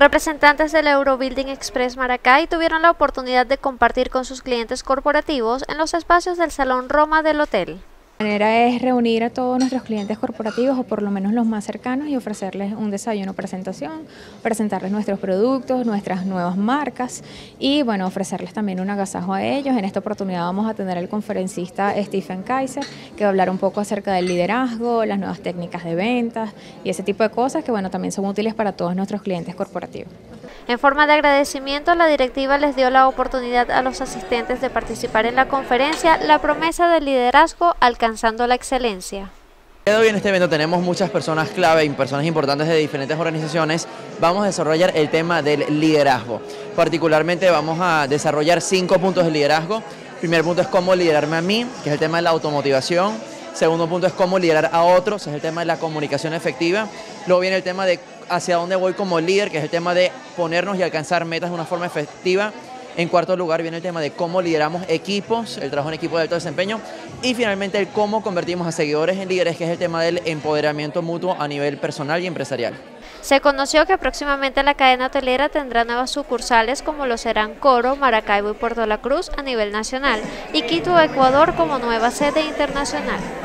Representantes del Eurobuilding Express Maracay tuvieron la oportunidad de compartir con sus clientes corporativos en los espacios del Salón Roma del hotel. La manera es reunir a todos nuestros clientes corporativos, o por lo menos los más cercanos, y ofrecerles un desayuno presentación, presentarles nuestros productos, nuestras nuevas marcas y bueno, ofrecerles también un agasajo a ellos. En esta oportunidad vamos a tener al conferencista Stephen Kaiser, que va a hablar un poco acerca del liderazgo, las nuevas técnicas de ventas y ese tipo de cosas que bueno, también son útiles para todos nuestros clientes corporativos. En forma de agradecimiento, la directiva les dio la oportunidad a los asistentes de participar en la conferencia La promesa del liderazgo alcanzando la excelencia. Hoy en este evento tenemos muchas personas clave y personas importantes de diferentes organizaciones. Vamos a desarrollar el tema del liderazgo. Particularmente vamos a desarrollar 5 puntos de liderazgo. El primer punto es cómo liderarme a mí, que es el tema de la automotivación. Segundo punto es cómo liderar a otros, es el tema de la comunicación efectiva. Luego viene el tema de hacia dónde voy como líder, que es el tema de ponernos y alcanzar metas de una forma efectiva. En cuarto lugar viene el tema de cómo lideramos equipos, el trabajo en equipo de alto desempeño. Y finalmente el cómo convertimos a seguidores en líderes, que es el tema del empoderamiento mutuo a nivel personal y empresarial. Se conoció que próximamente la cadena hotelera tendrá nuevas sucursales como lo serán Coro, Maracaibo y Puerto La Cruz a nivel nacional y Quito, Ecuador como nueva sede internacional.